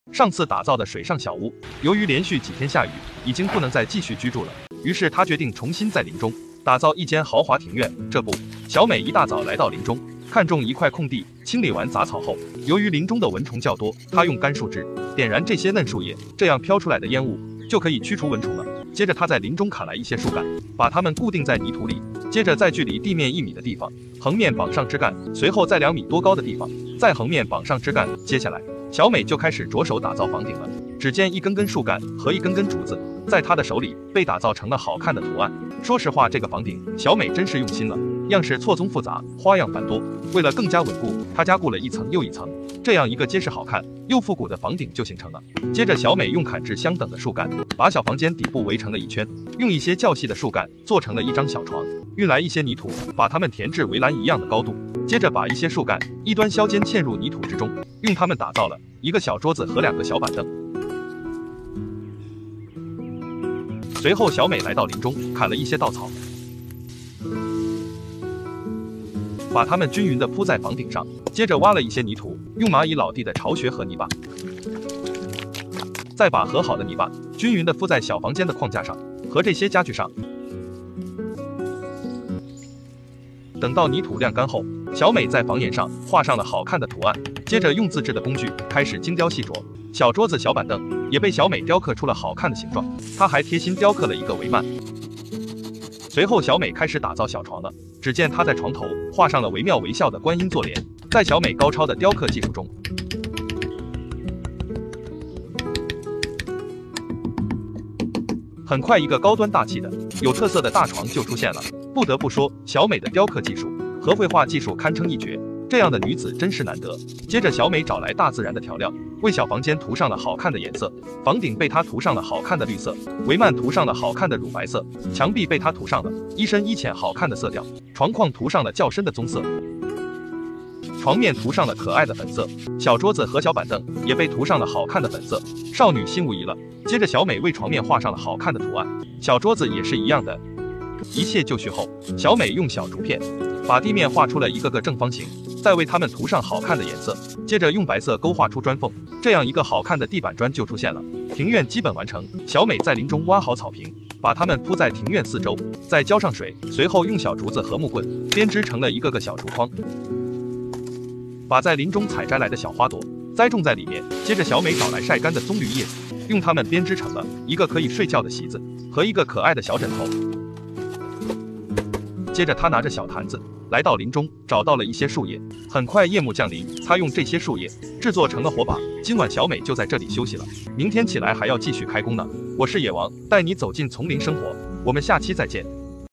上次打造的水上小屋，由于连续几天下雨，已经不能再继续居住了。于是他决定重新在林中打造一间豪华庭院。这不，小美一大早来到林中，看中一块空地，清理完杂草后，由于林中的蚊虫较多，她用干树枝点燃这些嫩树叶，这样飘出来的烟雾就可以驱除蚊虫了。接着他在林中砍来一些树干，把它们固定在泥土里，接着在距离地面1米的地方横面绑上枝干，随后在2米多高的地方再横面绑上枝干。接下来小美就开始着手打造房顶了。只见一根根树干和一根根竹子在她的手里被打造成了好看的图案。说实话，这个房顶小美真是用心了，样式错综复杂，花样繁多。为了更加稳固，她加固了一层又一层，这样一个结实好看又复古的房顶就形成了。接着小美用砍至相等的树干把小房间底部围成了一圈，用一些较细的树干做成了一张小床，运来一些泥土把它们填至围栏一样的高度，接着把一些树干一端削尖嵌入泥土之中，用它们打造了一个小桌子和2个小板凳。随后小美来到林中砍了一些稻草，把它们均匀地铺在房顶上，接着挖了一些泥土，用蚂蚁老弟的巢穴和泥巴，再把和好的泥巴均匀地铺在小房间的框架上和这些家具上。等到泥土晾干后，小美在房檐上画上了好看的图案，接着用自制的工具开始精雕细琢，小桌子、小板凳也被小美雕刻出了好看的形状。她还贴心雕刻了一个帷幔。随后小美开始打造小床了，只见她在床头画上了惟妙惟肖的观音坐莲。在小美高超的雕刻技术中，很快一个高端大气的有特色的大床就出现了。不得不说，小美的雕刻技术和绘画技术堪称一绝，这样的女子真是难得。接着小美找来大自然的调料，为小房间涂上了好看的颜色，房顶被她涂上了好看的绿色，帷幔涂上了好看的乳白色，墙壁被她涂上了一深一浅好看的色调，床框涂上了较深的棕色，床面涂上了可爱的粉色，小桌子和小板凳也被涂上了好看的粉色，少女心无疑了。接着小美为床面画上了好看的图案，小桌子也是一样的。一切就绪后，小美用小竹片把地面画出了一个个正方形，再为它们涂上好看的颜色，接着用白色勾画出砖缝，这样一个好看的地板砖就出现了。庭院基本完成，小美在林中挖好草坪，把它们铺在庭院四周，再浇上水，随后用小竹子和木棍编织成了一个个小竹筐，把在林中采摘来的小花朵栽种在里面。接着小美找来晒干的棕榈叶子，用它们编织成了一个可以睡觉的席子和一个可爱的小枕头。接着她拿着小坛子来到林中，找到了一些树叶。很快夜幕降临，她用这些树叶制作成了火把。今晚小美就在这里休息了，明天起来还要继续开工呢。我是野王，带你走进丛林生活，我们下期再见。